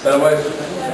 السلام عليكم.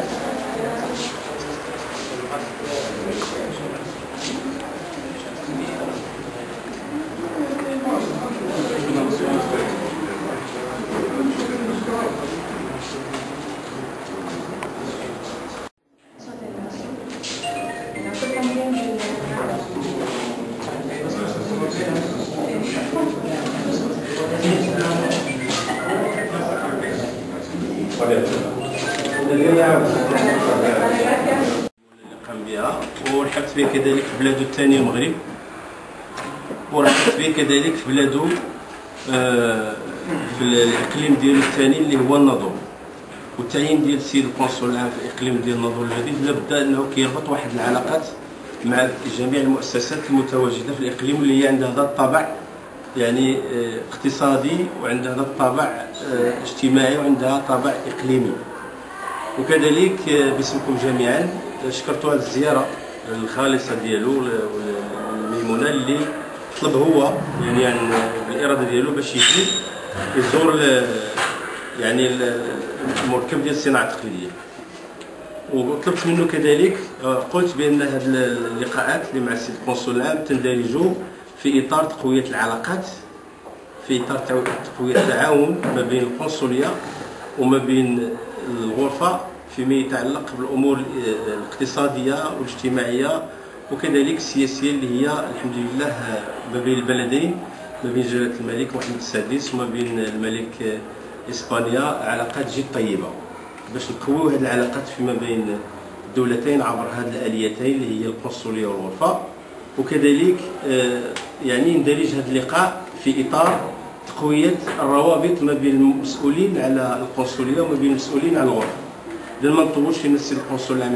قام بها ولحقت به كذلك في بلادو الثاني المغرب، ولحقت به كذلك في بلادو في الاقليم ديالو الثاني اللي هو الناظور. والتعيين ديال السيد القنصل العام في الاقليم ديال الناظور الجديد لابد انه كيربط واحد العلاقات مع جميع المؤسسات المتواجده في الاقليم اللي هي عندها هذا الطابع يعني اقتصادي، وعندها هذا الطابع اجتماعي، وعندها طابع اقليمي. وكذلك باسمكم جميعا شكرت على الزياره الخالصه ديالو الميمونه اللي طلب هو يعني بالاراده ديالو باش يجي يزور يعني المركب ديال الصناعه التقليديه. وطلبت منه كذلك، قلت بان هذه اللقاءات اللي مع السيد القنصل العام تندرج في اطار تقويه العلاقات، في اطار تقويه التعاون ما بين القنصليه وما بين الغرفه فيما يتعلق بالامور الاقتصاديه والاجتماعيه وكذلك السياسيه اللي هي الحمد لله ما بين البلدين، ما بين جلاله الملك محمد السادس وما بين الملك اسبانيا علاقات جد طيبه، باش نقويو هذه العلاقات فيما بين الدولتين عبر هذه الاليتين اللي هي القنصليه والغرفه. وكذلك يعني ندرج هذا اللقاء في اطار تقويه الروابط ما بين المسؤولين على القنصليه وما بين المسؤولين على الغرفه. بدل ما نطولش في السيد القنصل العام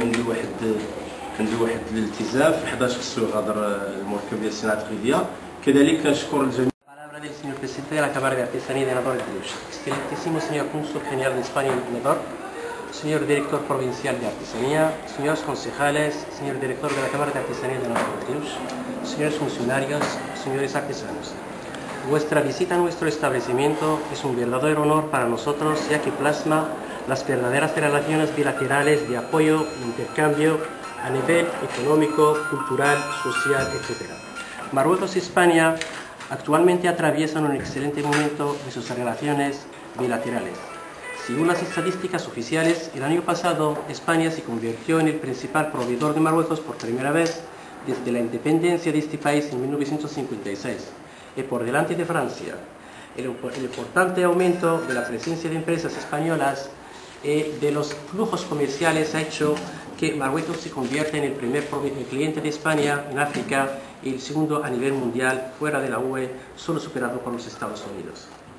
عنده واحد الالتزام في 11 خصو يغادر المركب ديال الصناعه التقليديه. كذلك كنشكر الجميع. Palabra del señor presidente de la Cámara de Artesanía de Nador de Trius. Excelentísimo señor Cónsul General de España en Nador, señor Director Provincial de Artesanía, señores concejales, señor Director de la Cámara de Artesanía de Nador de Trius, señores funcionarios, señores artesanos. Vuestra visita a nuestro establecimiento es un verdadero honor para nosotros, ya que plasma las verdaderas relaciones bilaterales de apoyo e intercambio a nivel económico, cultural, social, etc. Marruecos y España actualmente atraviesan un excelente momento de sus relaciones bilaterales. Según las estadísticas oficiales, el año pasado España se convirtió en el principal proveedor de Marruecos por primera vez desde la independencia de este país en 1956, y por delante de Francia. El importante aumento de la presencia de empresas españolas y de los flujos comerciales ha hecho que Marruecos se convierta en el primer cliente de España en África y el segundo a nivel mundial fuera de la UE, solo superado por los Estados Unidos.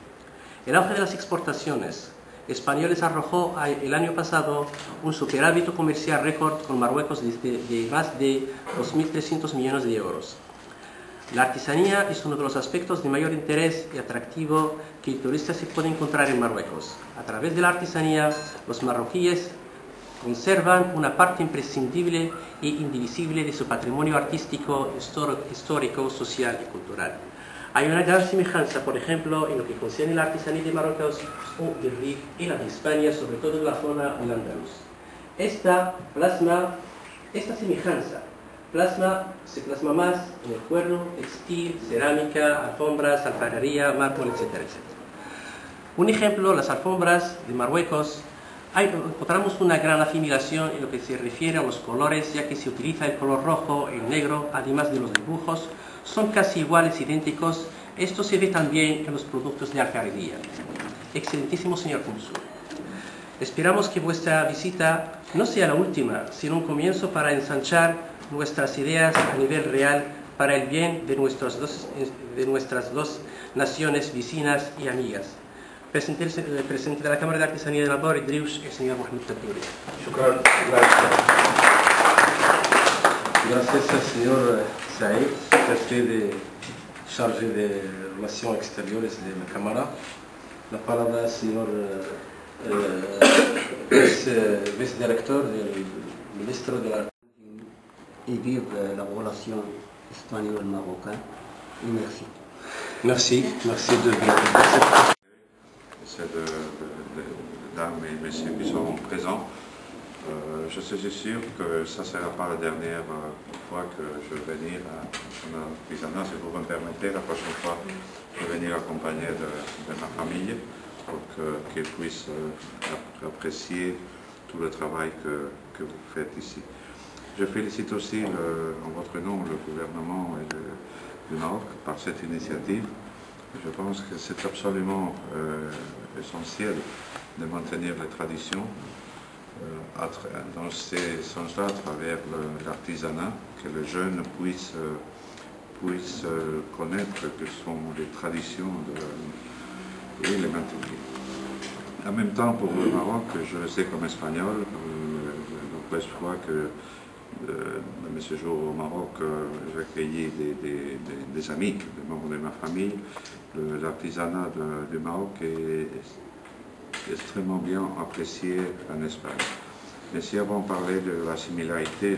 El auge de las exportaciones españoles arrojó el año pasado un superávit comercial récord con Marruecos de más de 2.300 millones de euros. La artesanía es uno de los aspectos de mayor interés y atractivo que el turista se puede encontrar en Marruecos. A través de la artesanía, los marroquíes conservan una parte imprescindible e indivisible de su patrimonio artístico, histórico, social y cultural. Hay una gran semejanza, por ejemplo, en lo que concierne la artesanía de Marruecos o del Rif y la de España, sobre todo en la zona del Andaluz. Esta semejanza se plasma más en el cuero, textil, cerámica, alfombras, alfarería, mármol, etcétera, etcétera. Un ejemplo, las alfombras de Marruecos, encontramos una gran afinilación en lo que se refiere a los colores, ya que se utiliza el color rojo y el negro, además de los dibujos, son casi iguales, idénticos. Esto se ve también en los productos de alfarería. Excelentísimo señor Cónsul, esperamos que vuestra visita no sea la última, sino un comienzo para ensanchar nuestras ideas a nivel real para el bien de nuestras dos naciones vecinas y amigas. Presidente de la Cámara de Artesanía de Nador de Trius, el señor Mohamed Tabdouri. Gracias al señor Saïd, jefe chargé de Relaciones Exteriores de la Cámara. La palabra al señor vice-director del ministro de la... Et vive la relation espagnole-marocaine. Et merci. Merci de dames et messieurs qui sont présents. Je suis sûr que ça ne sera pas la dernière fois que je vais venir à l'artisanat. Si vous me permettez, la prochaine fois, je vais venir accompagné de ma famille pour qu'ils puissent apprécier tout le travail que vous faites ici. Je félicite aussi en votre nom le gouvernement du Maroc par cette initiative. Je pense que c'est absolument essentiel de maintenir les traditions dans ces sens-là, à travers l'artisanat, que les jeunes puissent connaître que sont les traditions et les maintenir. En même temps, pour le Maroc, je le sais comme espagnol, la première fois que mes séjours au Maroc, j'ai accueilli des amis, des membres de ma famille. L'artisanat du Maroc est extrêmement bien apprécié en Espagne. Mais si avant de parler de la similarité,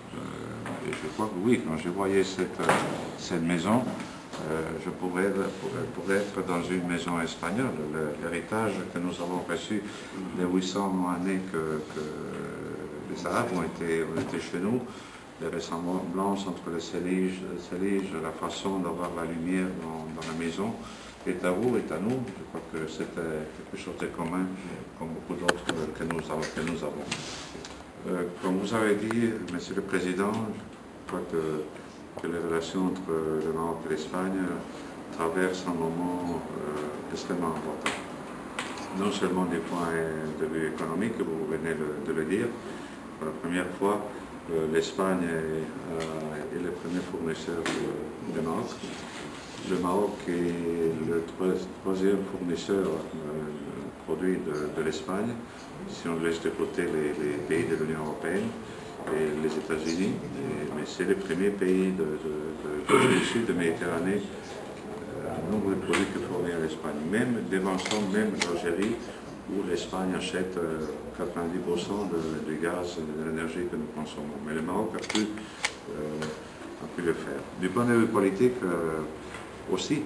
je crois que oui, quand je voyais cette maison, je pourrais être dans une maison espagnole. L'héritage que nous avons reçu les 800 années que les Arabes ont été chez nous, les ressemblances entre les céliges, la façon d'avoir la lumière dans la maison, est à vous, est à nous. Je crois que c'était quelque chose de commun, comme beaucoup d'autres que nous avons. Comme vous avez dit, Monsieur le Président, je crois que les relations entre le Maroc et l'Espagne traversent un moment extrêmement important. Non seulement du point de vue économique, vous venez de le dire. Pour la première fois, l'Espagne est le premier fournisseur du Maroc. Le Maroc est le troisième fournisseur de produits de l'Espagne, si on laisse de côté les pays de l'Union européenne et les États-Unis. Mais c'est le premier pays du sud de Méditerranée, un nombre de produits que fournit l'Espagne, même devançant même l'Algérie, où l'Espagne achète 90% du gaz et de l'énergie que nous consommons. Mais le Maroc a pu le faire. Du point de vue politique, aussi,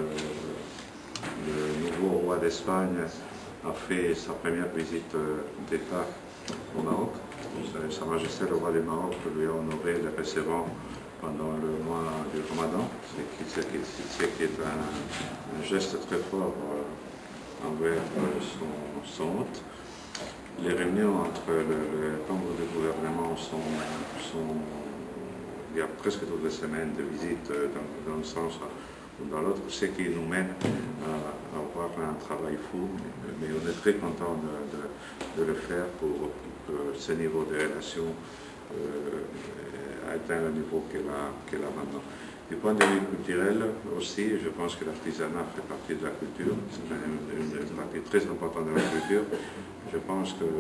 le nouveau roi d'Espagne a fait sa première visite d'État au Maroc. Sa Majesté le roi du Maroc lui a honoré le recevant pendant le mois du Ramadan, ce qui est un geste très fort envers son hôte. Les réunions entre les membres du gouvernement il y a presque toutes les semaines de visites dans un sens ou dans l'autre, ce qui nous mène à avoir un travail fou, mais on est très content de le faire pour que ce niveau de relation atteigne le niveau qu'elle a maintenant. Du point de vue culturel aussi, je pense que l'artisanat fait partie de la culture, c'est une partie très importante de la culture. Je pense que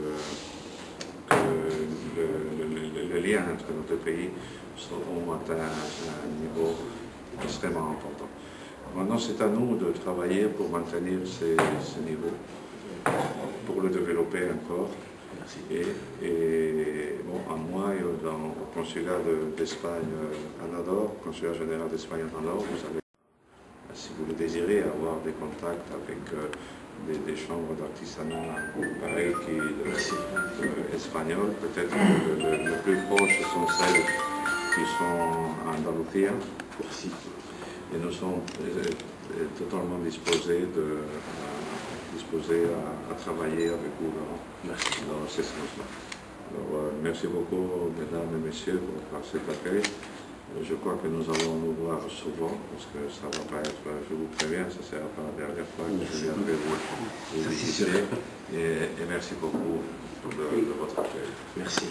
le lien entre nos deux pays ont atteint un niveau extrêmement important. Maintenant, c'est à nous de travailler pour maintenir ce niveau, pour le développer encore. Et bon, à moi, au consulat d'Espagne à Nador, consulat général d'Espagne à Nador, vous savez, si vous le désirez, avoir des contacts avec des chambres d'artisanat pareilles espagnoles, peut-être le plus proche sont celles qui sont en Andalousie. Et nous sommes totalement disposés à travailler avec vous dans ce sens-là. Alors, merci beaucoup, mesdames et messieurs, pour cet accueil. Je crois que nous allons nous voir souvent, parce que ça ne va pas être, je vous préviens, ça ne sera pas la dernière fois que je viendrai vous visiter. Et merci beaucoup de votre accueil. Merci.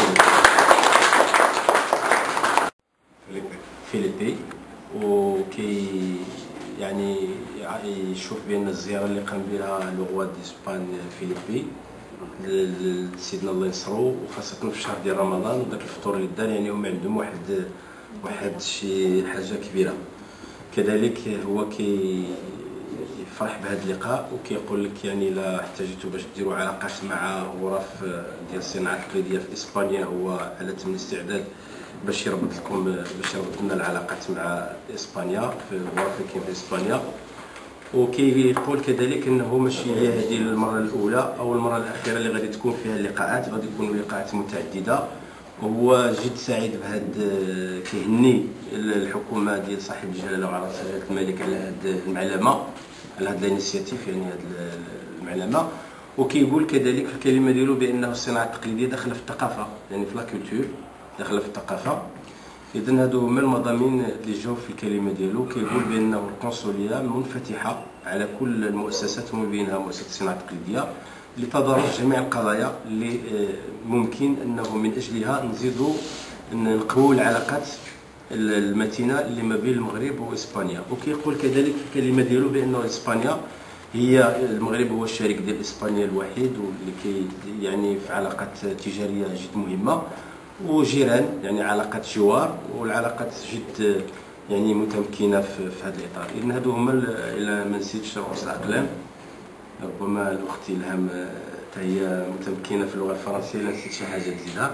فيليبي وكي يعني يشوف بان الزياره اللي قام بها لو روا ديسبان فيليبي لسيدنا الله ينصرو، وخاصه في الشهر ديال رمضان وداك الفطور اللي دار، يعني هما عندهم واحد شي حاجه كبيره. كذلك هو يفرح بهذا اللقاء وكيقول لك يعني الا احتاجتوا باش ديروا علاقات مع غرف ديال الصناعه التقليديه في اسبانيا، هو على تم الاستعداد باش يربط لنا العلاقات مع اسبانيا في الغرف اللي كاين في اسبانيا. وكيقول كذلك انه ماشي هي هذه المره الاولى او المره الاخيره اللي غادي تكون فيها اللقاءات، غادي يكونوا لقاءات متعدده. وهو جد سعيد بهذا، كيهني الحكومه ديال صاحب الجلاله وعلى راسها جلاله الملك على هذه المعلمه، على هذا الانيسياتيف، يعني هذه المعلمه. وكيقول كذلك في الكلمه ديالو بانه الصناعه التقليديه داخله في الثقافه، يعني في لا كولتور، داخله في الثقافه. اذا هادو هما المضامين اللي جاو في الكلمه ديالو. كيقول بانه القنصليه منفتحه على كل المؤسسات ومن بينها مؤسسه الصناعه التقليديه لتضارب جميع القضايا اللي ممكن انه من اجلها نزيدوا نقووا العلاقات المتينه اللي ما بين المغرب واسبانيا. وكيقول كذلك في الكلمه ديالو بانه اسبانيا هي المغرب هو الشريك ديال اسبانيا الوحيد، واللي يعني في علاقات تجاريه جد مهمه وجيران، يعني علاقات جوار والعلاقات جد يعني متمكنه في هذا الاطار. اذا هادو هما الى ما نسيتش رؤوس الاقلام. ربما الاخت الهام حتى هي متمكنه في اللغه الفرنسيه، الا نسيت شي حاجه تزيدها.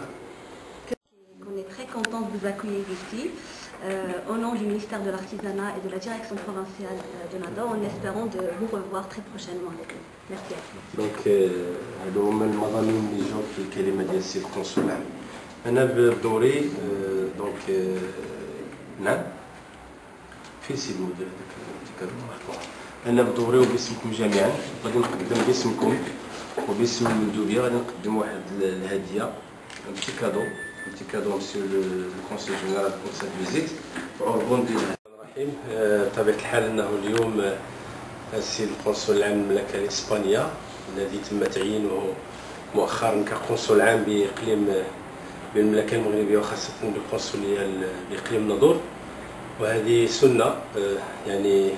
On est très content de vous accueillir ici au nom du ministère de l'Artisanat et de la direction provinciale de Nador, en espérant de vous revoir très prochainement avec nous. Merci à vous. Donc هادو هما المضامين اللي جاو في الكلمه ديال السيد القنصل العام. انا بدوري دونك نعم في سيد المدير هذاك انا بدوري وباسمكم جميعا غادي نقدم باسمكم وباسم المندوبيه غادي نقدم واحد الهديه، ان بتي كادو مسيو الكونسيل جينيرال بور سيت فيزيت وعربون ديال الرحيم. بطبيعه الحال انه اليوم السيد القنصل العام للمملكه الاسبانيه الذي تم تعيينه مؤخرا كقنصل عام باقليم بالمملكه المغربيه وخاصه بالقنصليه باقليم الناظور. وهذه سنه يعني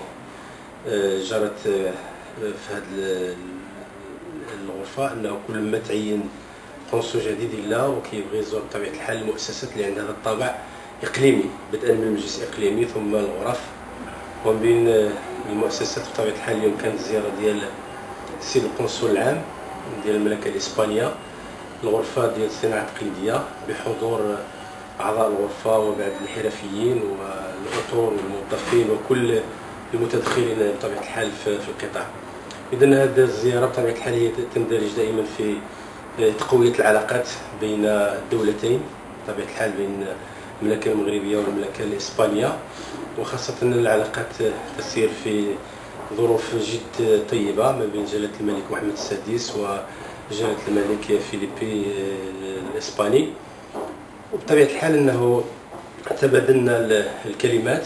جرت في هذه الغرفه، انه كل ما تعين قنصل جديد الا وكيبغي يزور بطبيعه الحال المؤسسات اللي عندها هذا الطابع اقليمي، بدءا من المجلس الاقليمي ثم الغرف ومن بين المؤسسات. بطبيعه الحال اليوم كانت الزياره ديال السيد القنصل العام ديال المملكه الاسبانيه الغرفه ديال الصناعه التقليديه بحضور اعضاء الغرفه وبعض الحرفيين والاطر والموظفين وكل المتدخلين بطبيعه الحال في القطاع. اذا هذه الزياره بطبيعه الحال هي تندرج دائما في تقويه العلاقات بين الدولتين، بطبيعه الحال بين المملكه المغربيه والمملكه الاسبانيه، وخاصه ان العلاقات تسير في ظروف جد طيبه ما بين جلاله الملك محمد السادس وجلاله الملك فيليبي الاسباني. وبطبيعه الحال انه تبادلنا الكلمات،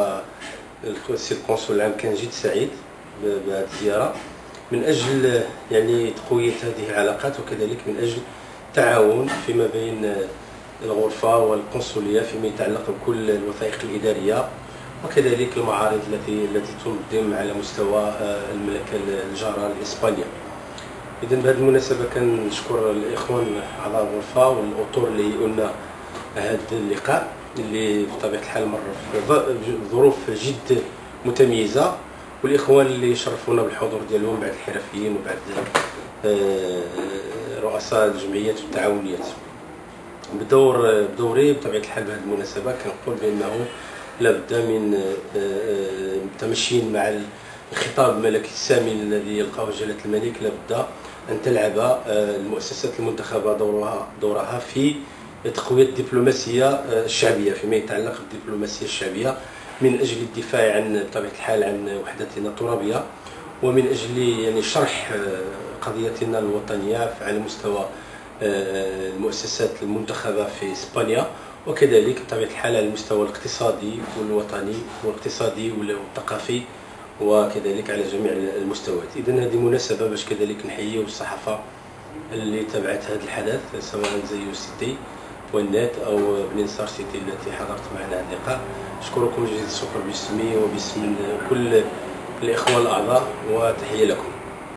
والسيد القنصل العام كان جد سعيد بهذه الزياره من اجل يعني تقويه هذه العلاقات، وكذلك من اجل التعاون فيما بين الغرفه والقنصليه فيما يتعلق بكل الوثائق الاداريه وكذلك المعارض التي تنظم على مستوى المملكه الجاره لاسبانيا. اذا بهذه المناسبه كنشكر الاخوان اعضاء الغرفه والاطر اللي قلنا هذا اللقاء اللي بطبيعه الحال مر في ظروف جد متميزه، والاخوان اللي شرفونا بالحضور ديالهم بعد الحرفيين وبعد رؤساء الجمعيات والتعاونيات. بدوري بطبيعه الحال بهذه المناسبه كنقول بانه لابد من تمشي مع الخطاب الملكي السامي الذي يلقاه جلاله الملك. لابد ان تلعب المؤسسات المنتخبه دورها في تقويه الدبلوماسيه الشعبيه فيما يتعلق بالدبلوماسيه الشعبيه من اجل الدفاع عن بطبيعه الحال عن وحدتنا الترابيه، ومن اجل يعني شرح قضيتنا الوطنيه على مستوى المؤسسات المنتخبه في اسبانيا، وكذلك بطبيعه الحال على المستوى الاقتصادي والوطني والاقتصادي والثقافي وكذلك على جميع المستويات. اذا هذه مناسبه باش كذلك نحييو الصحافه اللي تبعت هذا الحدث سواء زيو سيتي والنت او بننصار سيتي التي حضرت معنا هذا اللقاء. اشكركم جزيل الشكر باسمي وباسم كل الاخوه الاعضاء وتحيه لكم.